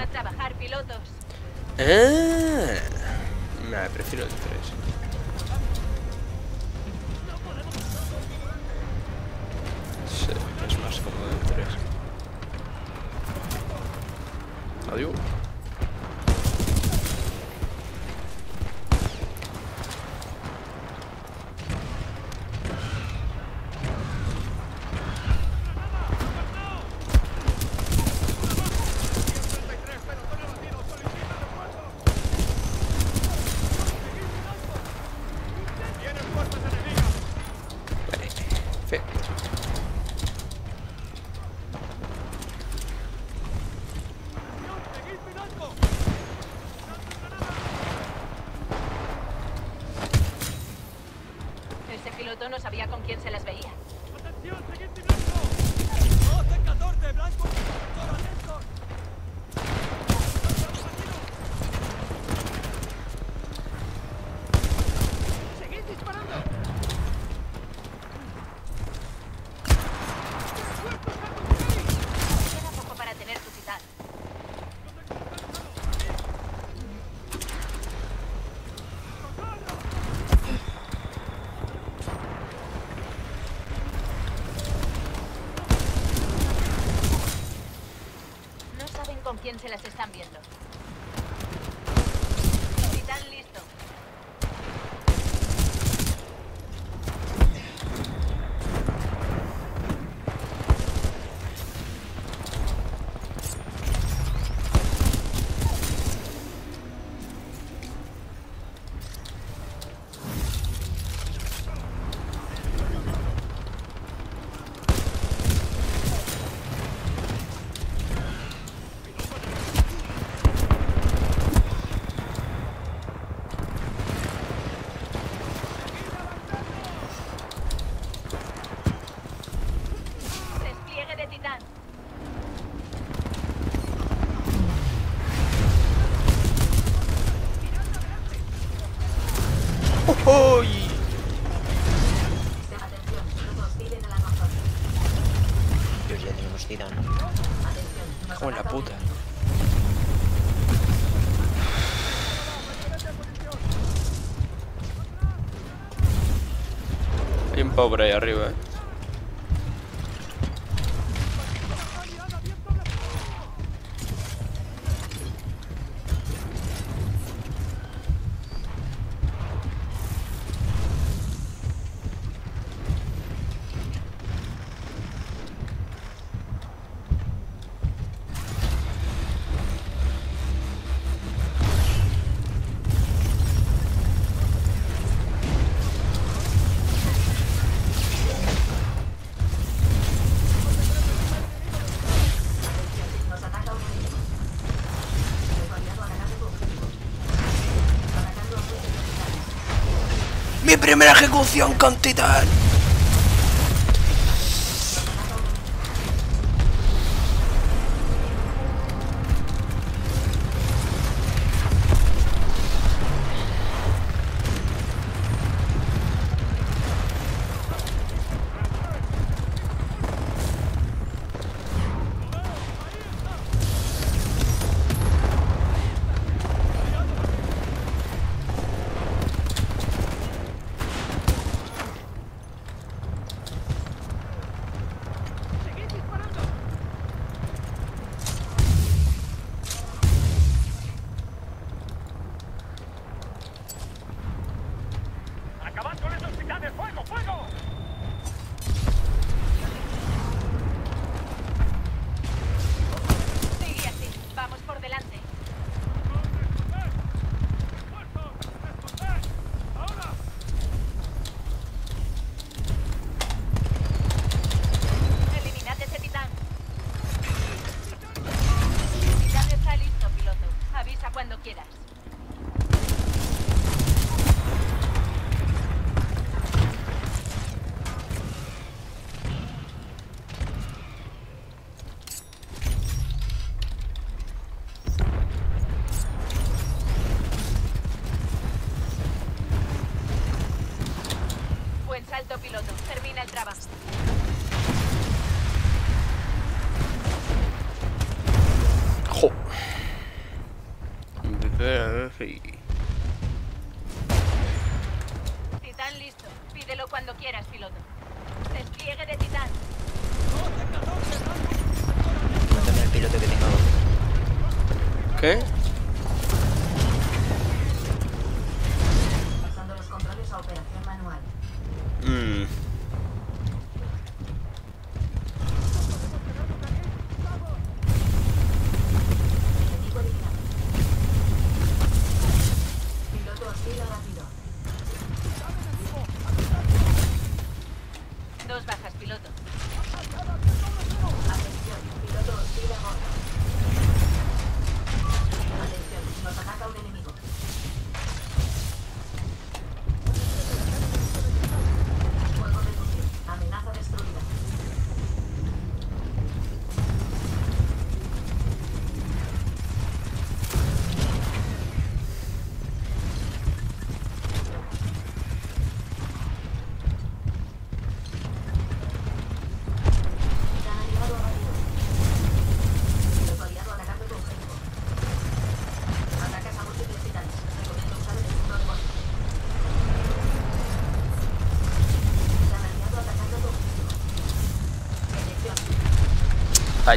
A trabajar, pilotos. Nah, prefiero el 3. Sí, es más cómodo el 3. Adiós. Perfecto. Ese piloto no sabía con quién se las veía. ¡Atención, seguid mi blanco! 12-14, blanco, atentos. ¡Seguid disparando! Queda poco para tener tu titán. No saben con quién se las están viendo. Titán listo. Despliegue de titán. ¡Uy! Dios, ya tenemos titán. Cago en la puta. Hay un pavo por ahí arriba, ¡Mi primera ejecución con titán! ¡Acabad con esos titanes! ¡Fuego, fuego! Sigue así. Vamos por delante. ¡Ahora! Eliminad ese titán. El titán está listo, piloto. Avisa cuando quieras. Buen salto, piloto. Termina el trabajo. ¡Jo! Titán listo. Pídelo cuando quieras, piloto. Despliegue de Titán. Mátame al piloto que tengo. ¿Qué? Pasando los controles a operación manual. Enemigo eliminado. Piloto hostil abatido. 2 bajas, piloto. Atención, piloto hostil a bordo. Atención, nos ataca un enemigo. Fuego reducido. Amenaza destruida. Titán aliado abatido. Piloto aliado atacando tu objetivo. Atacas a múltiples titanes. Recomiendo usar el escudo de golpe. Titán aliado atacando tu objetivo. Detección. Ay.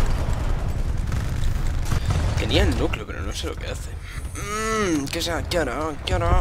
Tenía el núcleo, pero no sé lo que hace. ¿Qué sea? ¿Qué hará? ¿Qué hará?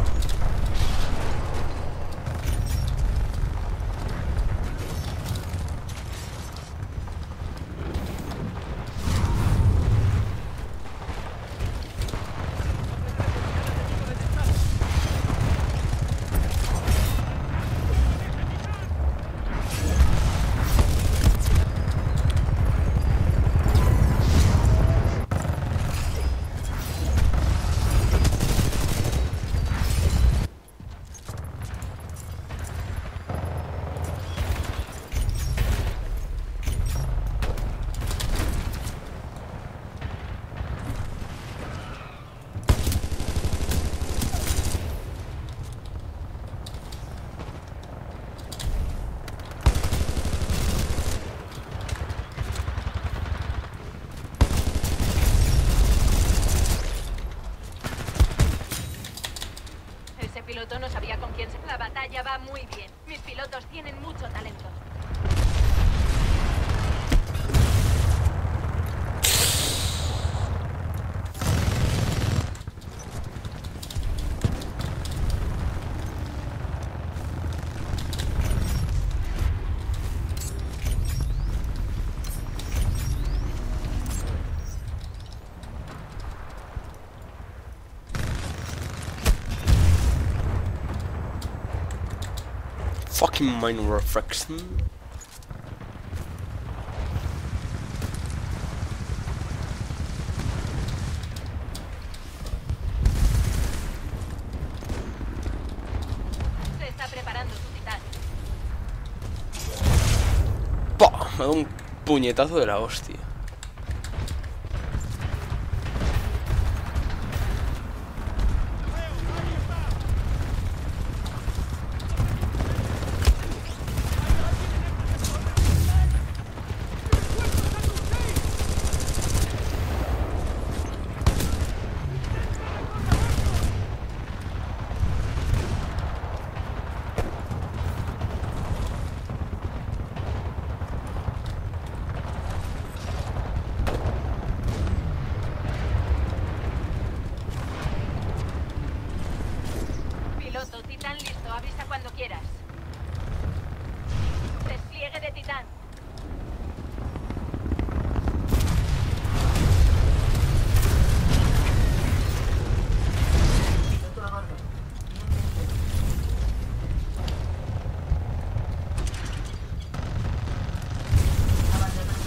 Ese piloto no sabía con quién se... La batalla va muy bien. Mis pilotos tienen mucho talento. Fucking mind reflection. Se está preparando su titán. ¡Pah! Me ha dado un puñetazo de la hostia. Piloto, titán listo. Avisa cuando quieras. Despliegue de titán. Piloto a bordo. Abandonando.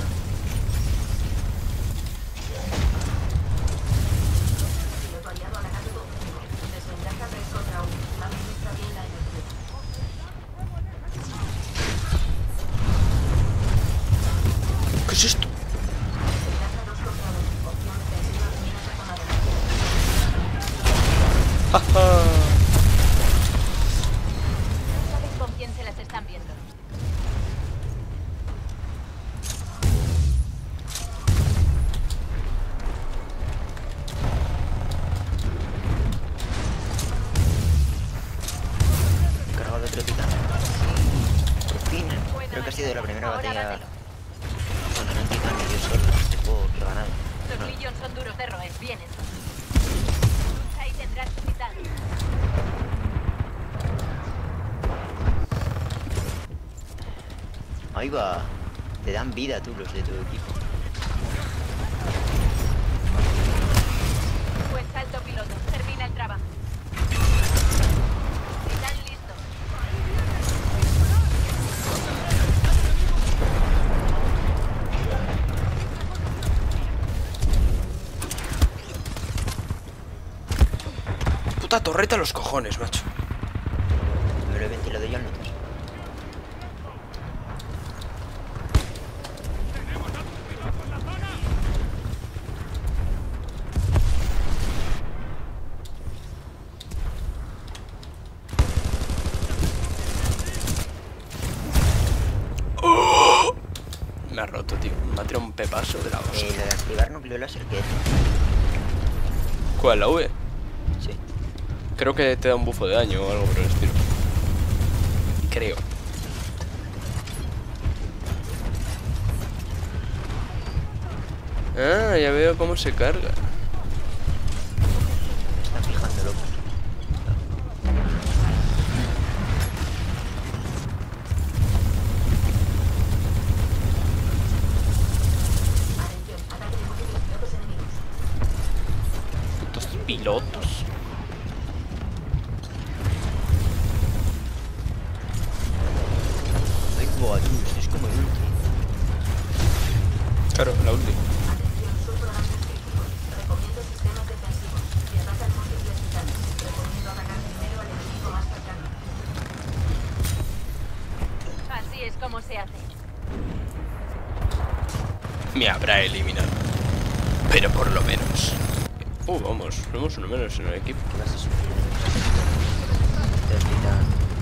Piloto aliado atacando tu objetivo. Desventaja 3 contra 1. Administra bien la energía. ¿Qué es esto? Desventaja 2 contra 1. Opción defensiva de minas detonadas. ¡Jaja! Saben con quién se las están viendo. una Ahora batalla dátelo. con un titán y yo solo. Tipo, que he ganado. Los No. Legion son duros de roer. Vienen. Lucha y tendrás tu titán. Ahí va. Te dan vida tú los de tu equipo. Buen salto, piloto. Termina el trabajo. Titán listo. Puta torreta a los cojones, macho. Me lo he ventilado yo al notas. Me ha roto, tío. Me ha tirado un pepazo de la hostia. Lo de activar núcleo láser, ¿qué es? ¿Cuál? ¿La V? Sí. Creo que te da un bufo de daño o algo por el estilo. Creo. Ah, ya veo cómo se carga. Me están fijando, loco. Atención, ataque de múltiples pilotos enemigos. Putos pilotos. Ay, buah, tú, esto es como el ulti. Claro, la última. Atención, sur programas críticos. Recomiendo sistemas defensivos. Si atacan múltiples titanes, recomiendo atacar primero al enemigo más cercano. Así es como se hace. Me habrá eliminado. Pero por lo menos. Vamos, somos uno menos en el equipo. ¿Qué vas a sufrir? Te titán.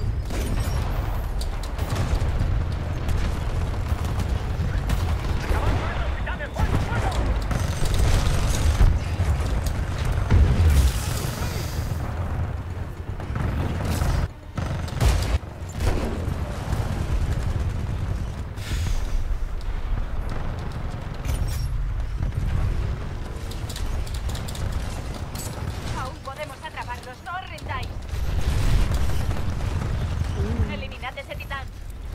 Aún podemos atraparlos, no os rindáis. Eliminad ese titán.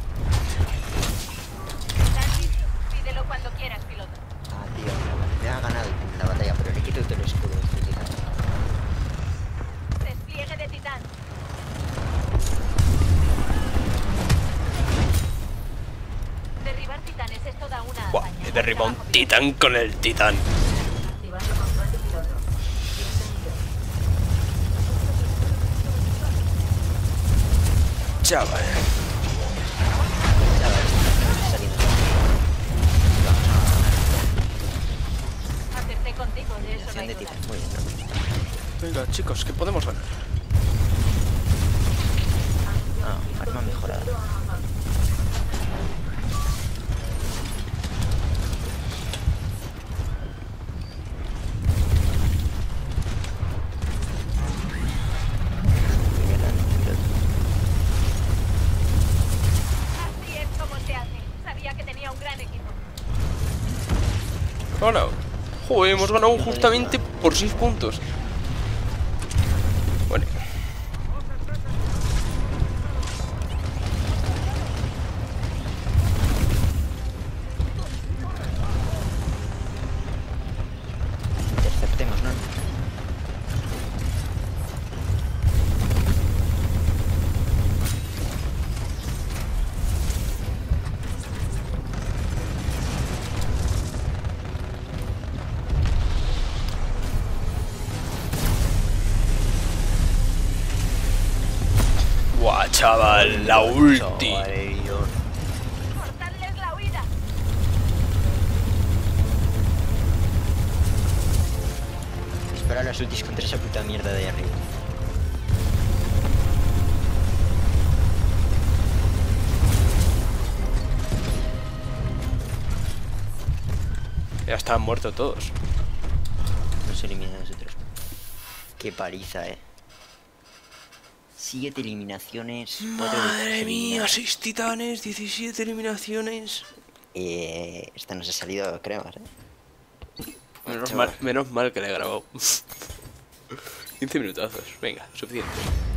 Titán listo. Pídelo cuando quieras, piloto. Ah, tío, me ha ganado la batalla, pero le quito todo el escudo a este titán. Despliegue de titán. Derribar titanes es toda una Buah, hazaña. he derribado un Trabajo, titán con el titán. Activando control de piloto. Bienvenido. Chaval. Chaval, estoy saliendo. Vamos a ganar. Acerté contigo, de eso no Acción hay de duda. titán. Muy bien, ¿no? Venga, chicos, que podemos ganar. Ah, arma mejorada. Así es como se hace. Sabía que tenía un gran equipo. Hola. Joder, hemos ganado justamente por 6 puntos. Bueno. Interceptemos, ¿no? Buah, chaval, la ulti. Cortadles la huida. Dispara las ultis contra esa puta mierda de ahí arriba. Ya están muertos todos. Nos eliminan a nosotros. Qué paliza, 17 eliminaciones. Madre mía, 6 titanes, 17 eliminaciones. Esta nos ha salido cremas, Menos mal que le he grabado. 15 minutazos, venga, suficiente.